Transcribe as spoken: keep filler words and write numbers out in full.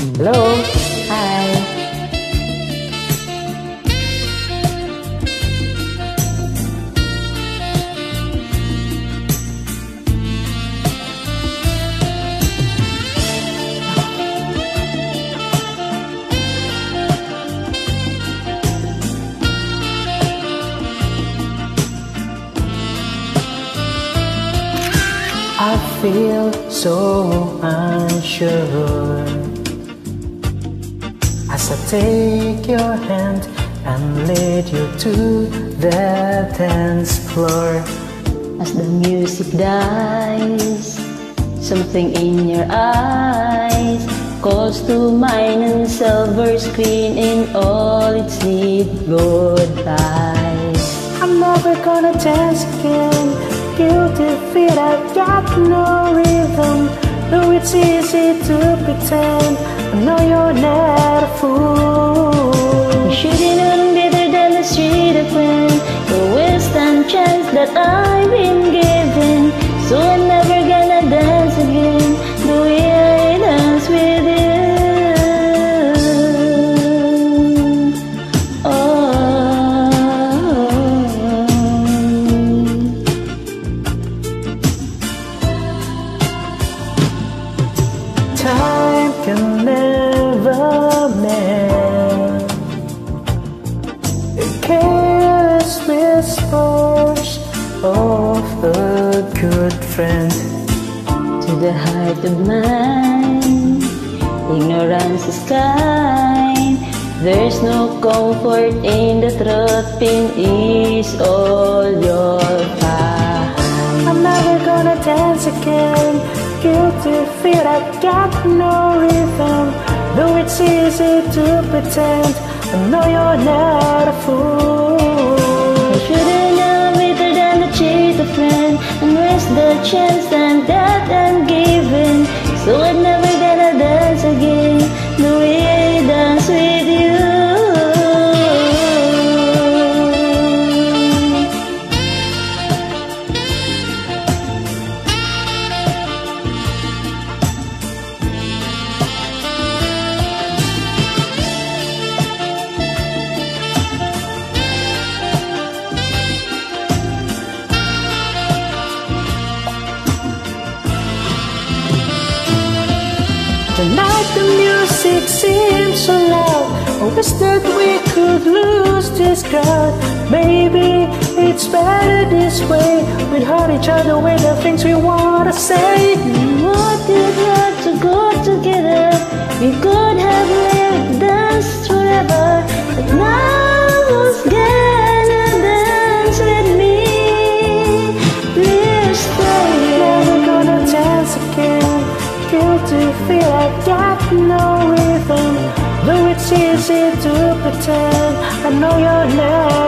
Hello, hi. I feel so unsure as I take your hand and lead you to the dance floor. As the music dies, something in your eyes calls to mind, and silver screen in all its neat goodbyes. I'm never gonna dance again. Guilty feet, I've got no rhythm. Though it's easy to pretend, I know you're not a fool. You should've known better than the street of friend, the wisdom chance that I've been given. So I'm never gonna dance again the way I dance with you. Time can never mend the careless whispers of a good friend. To the heart of man, ignorance is kind. There's no comfort in the truth, pain is all you'll find. I'm never gonna dance again. Guilty feet, I've got no rhythm. Though it's easy to pretend, I know you're not a fool. I should've known better than to cheat a friend and risk the chance and that I'm given. So I'm never gonna dance again the way I dance with you. Tonight the music seems so loud. I wish that we could lose this crowd. Maybe it's better this way. We'd hurt each other with the things we wanna say. We wanted not to go together. We could have lived this forever. But now who's gonna dance with me? Please stay. Never gonna dance again. Guilty feel I've got no rhythm. Though it's easy to pretend, I know you're not